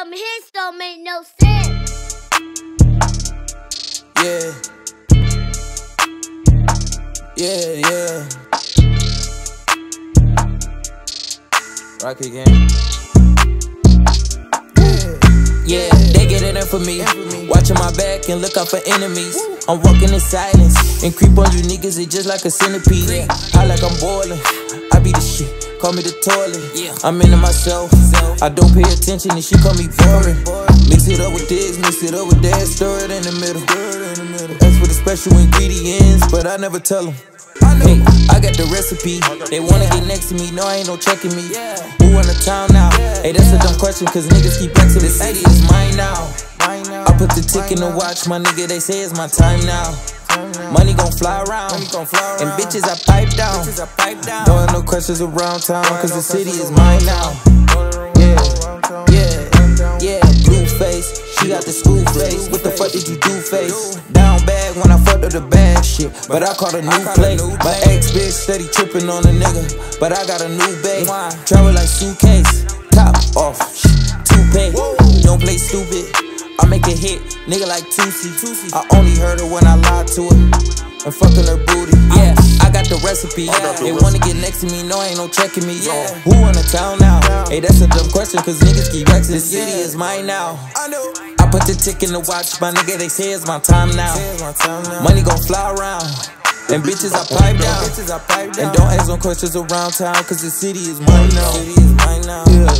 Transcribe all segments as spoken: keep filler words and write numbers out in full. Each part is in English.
some hits don't make no sense. Yeah. Yeah, yeah. Rock again. Yeah, they get it in for me. Watching my back and look out for enemies. I'm walking in silence and creep on you niggas, it just like a centipede. High like I'm boiling, I be the shit, call me the toilet. I'm into myself, I don't pay attention and she call me boring. Mix it up with this, mix it up with that, stir it in the middle. That's for the special ingredients, but I never tell them. Hey, I got the recipe. They wanna get next to me, no, I ain't no checking me. Who in the town now? Hey, that's a dumb question, cause niggas keep asking. The city is mine now. I put the tick in the watch, my nigga, they say it's my time now. Money gon' fly around, and bitches I pipe down. Don't have no questions around town, cause the city is mine now. Yeah, yeah, yeah, blue face, she got the school face. What the fuck did you do, face? Down bad when I fucked up the bad shit, but I caught a new play. My ex bitch steady tripping on a nigga, but I got a new babe. Travel like suitcase, top off, toupee. Don't play stupid, I make a hit, nigga like Tusi. I only heard her when I lied to her and fucking her booty. Yeah, I got the recipe. They wanna get next to me, no, ain't no checking me. Yeah, who in the town now? Hey, that's a dumb question, cause niggas keep vexing. The city is mine now. I put the tick in the watch, my nigga, they say it's my time now. Money gon' fly around, and bitches I pipe down. And don't ask no questions around town, cause the city is mine now. Yeah.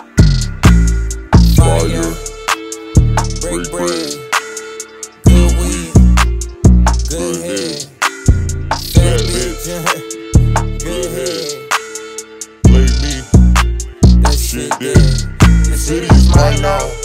Fire, break bread, good weed, good head, bad bitch, good head. Play me, That shit there. the city is mine now.